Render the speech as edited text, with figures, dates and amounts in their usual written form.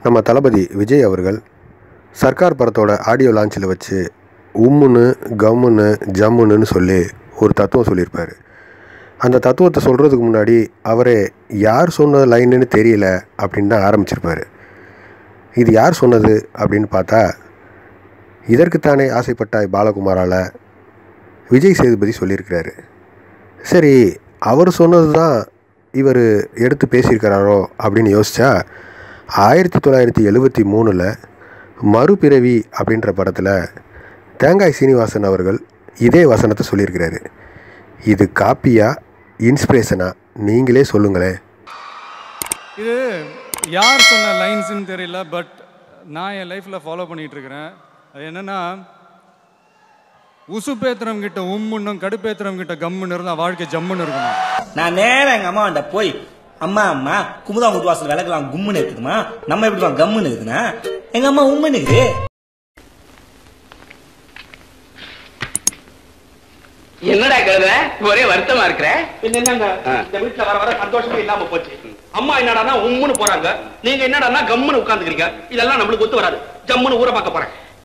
நம்ம தளபதி விஜய் அவர்கள் சர்க்கார் படத்தோட ஆடியோ லான்ச்சில் வச்சு உம்முன்னு கம்முன்னு ஜம்முன்னு சொல்லி ஒரு தத்துவம் சொல்லியிருப்பார். அந்த தத்துவத்தை சொல்கிறதுக்கு முன்னாடி அவரே யார் சொன்ன லைன்னு தெரியல அப்படின்னு தான் ஆரம்பிச்சிருப்பார். இது யார் சொன்னது அப்படின்னு பார்த்தா, இதற்குத்தானே ஆசைப்பட்டாய் பாலகுமாரால் விஜய் சேதுபதி சொல்லியிருக்கிறாரு. சரி, அவர் சொன்னது தான் இவர் எடுத்து பேசியிருக்கிறாரோ அப்படின்னு யோசித்தா, 1973 மறுபிறவி அப்படின்ற படத்தில் தேங்காய் சீனிவாசன் அவர்கள் இதே வசனத்தை சொல்லியிருக்கிறாரு. இது காப்பியா இன்ஸ்பிரேஷனா நீங்களே சொல்லுங்களேன். இது யார் சொன்ன லைன்ஸ்ன்னு தெரியல, பட் நான் என் லைஃப்பில் ஃபாலோ பண்ணிகிட்ருக்கிறேன். அது என்னென்னா, உசுப்பேத்திரம் கிட்ட உம்முன்னும் கடுப்பேத்திரம் கிட்ட கம்முன்னு இருந்தால் வாழ்க்கை ஜம்முன்னு இருக்கணும். நான் நேரம் எங்கள் அம்மா வந்த போய் அம்மா குமுதா முட்டு வாசல் விளக்கலாம் கும்முன்னு இருக்குதுமா, நம்ம எப்படி கம்முன்னு இருக்குதுன்னா எங்க அம்மா உம்முன்னு இருக்குது. என்னடா கழுத ஒரே வருத்தமா இருக்கிற? என்னங்க இந்த வீட்டுல வர வர சந்தோஷமே இல்லாம போச்சு. அம்மா என்னடானா உம்முன்னு போறாங்க, நீங்க என்னடானா கம்முன்னு உட்கார்ந்துக்கிறீங்க. இதெல்லாம் நம்மளுக்கு ஒத்து வராது. ஜம்முன்னு ஊரை பார்க்க போறேன்.